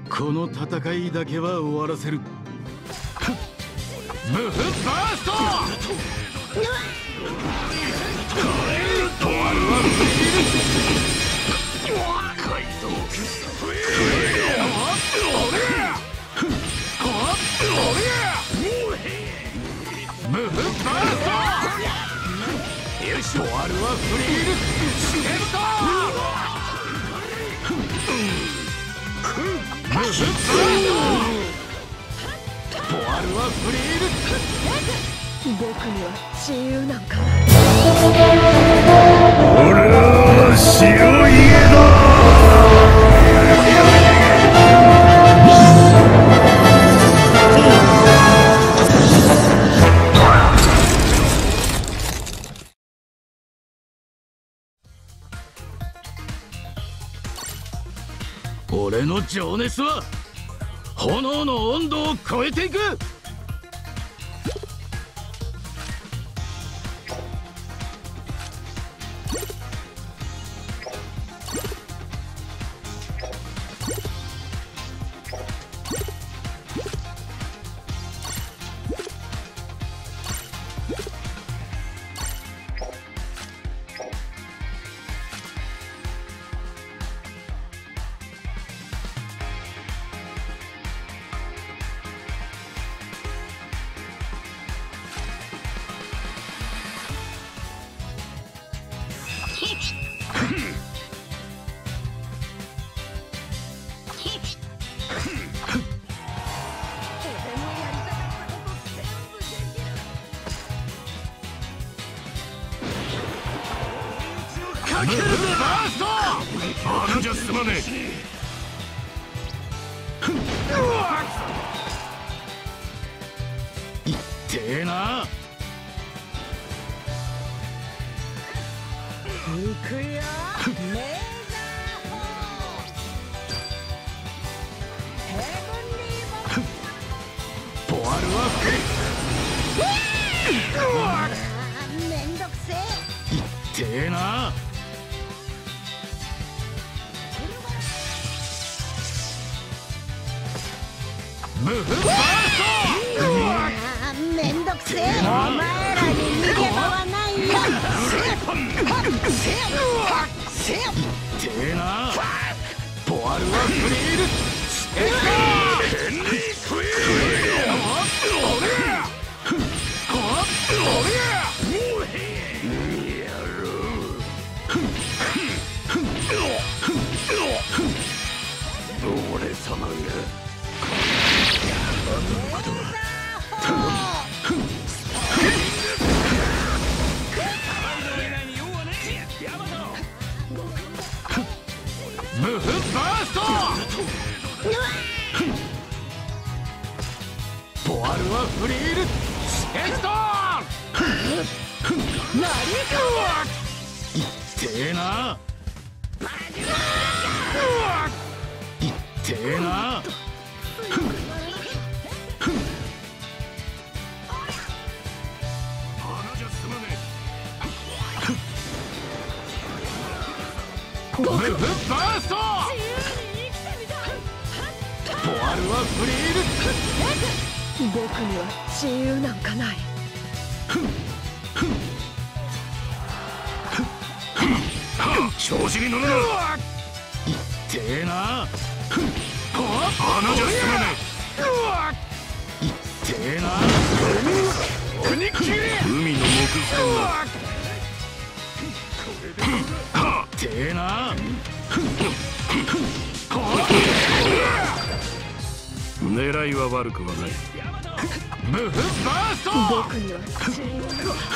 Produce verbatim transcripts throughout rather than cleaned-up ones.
この戦いだけは終わらせる。ムフバースト。とあるはフリール。カイドウムフバースト。よし、とあるはフリール。シケルトムフバースト。とあるはフリール。 僕には親友なんかない。 俺は白家だ。 俺の情熱は炎の温度を超えていく。かけるバースト。あれじゃ済まねえ。いってえな。 行くよ。メーザーホーヘブンリーポアルはフリー。 めんどくせえ。 いってえな。ムフバースト。 めんどくせえ。お前らに逃げ場はないよ。 いってえな。ポアルはフリール。エクターヘンリー・クイー俺様がムフバースト。ポアルはフリール。スケクトーナリコいってえな。いってえな。ムフバースト。ポアルはフリール。 僕には親友なんかない。 調子に乗るな。 いってえな。 穴じゃ済まねえ。いってえな。 海の木材がいってえな。 狙いは悪くはない。 ムフバースト。 僕には親友なんか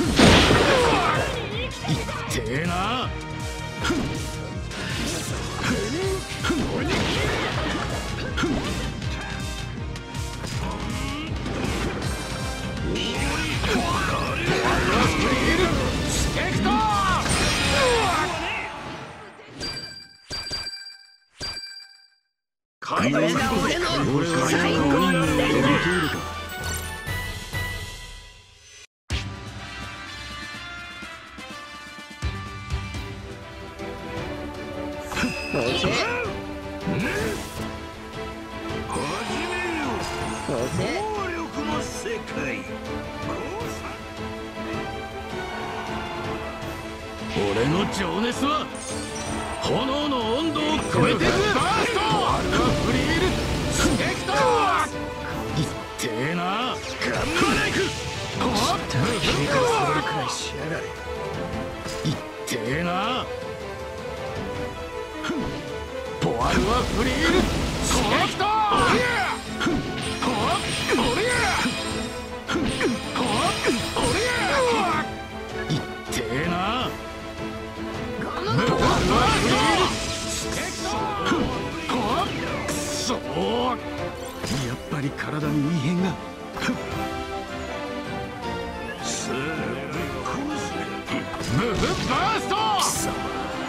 いってえな。スペクトーこれが俺の最高の戦略。 能力の世界。 俺の情熱は炎の温度を超えてく。バーストフリールスペクトー。いってえな。ガンマナイフ。おっ君からそれくらいしやがれ。いってえな。ポワルはフリールスペクトー。いってえな。やっぱり体に異変が。ムーブバースト。貴様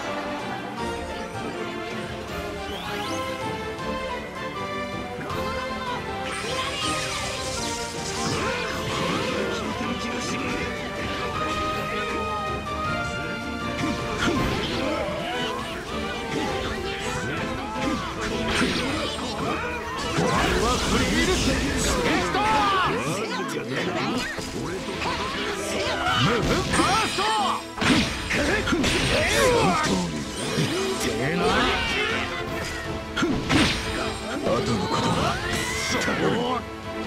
フリールスペクトー。ムーブバースト。いってえな。後のことはそう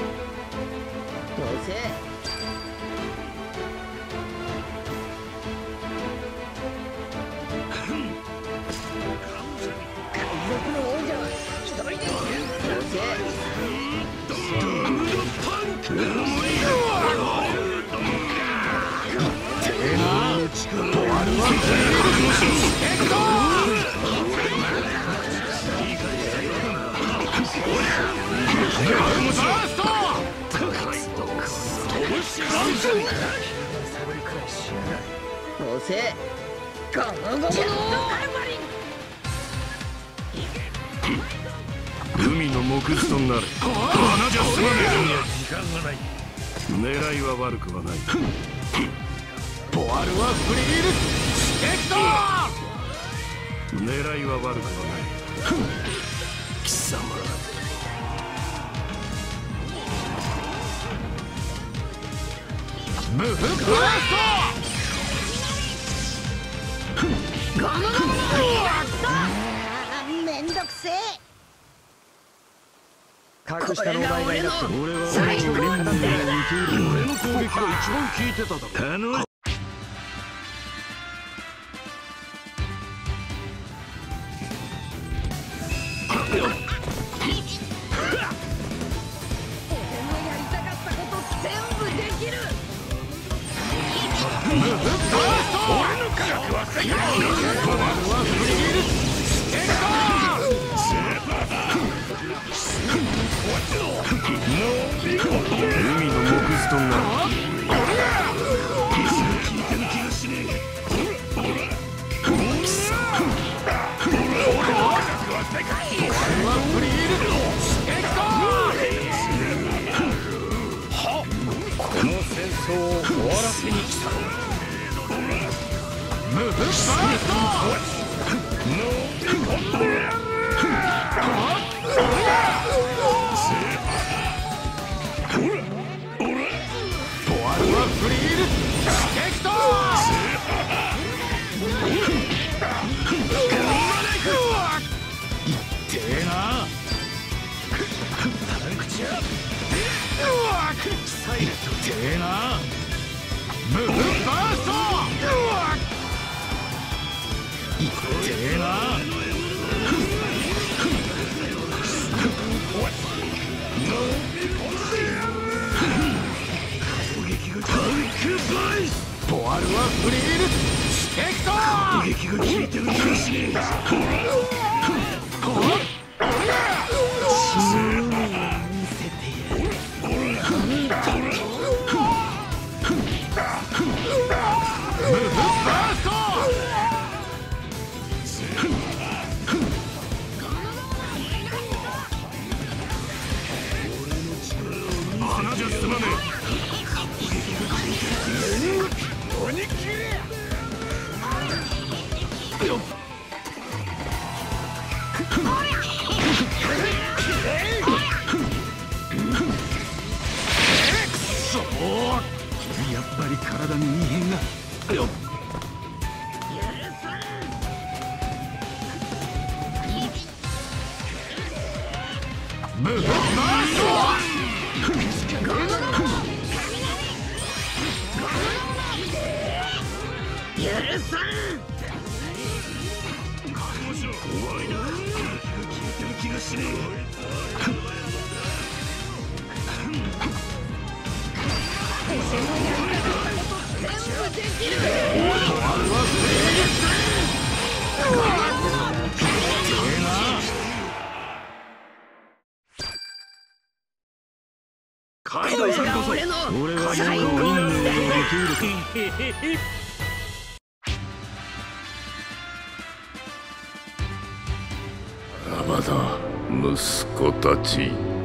どうせ。海の木図となる。穴じゃ済まねえ。時間がない。狙いは悪くはない。ポワルはフリールスペクトー。狙いは悪くはない。貴様ムーブバースト。ガムガムめんどくせえ。 隠したのお前がいなくても俺は最初から似ている。俺の攻撃が一番効いてただろ。海の木図となる。この戦争を終わらせに来た。ムーブバースト。フリールスペクトー。いってえな。いってえな。ムーブバースト。いってえな。ポワルはフリールスペクトー。攻撃が効いてる気がしねえ。見せてやる。ムーブバースト。穴じゃ済まねえ。 かり体に異変が。よっブッバースト許さん。覚悟しろ。怖いな。聞いてる気がしねえ。カイドウさんこそ俺はもう運命を受け入れまだ息子たち。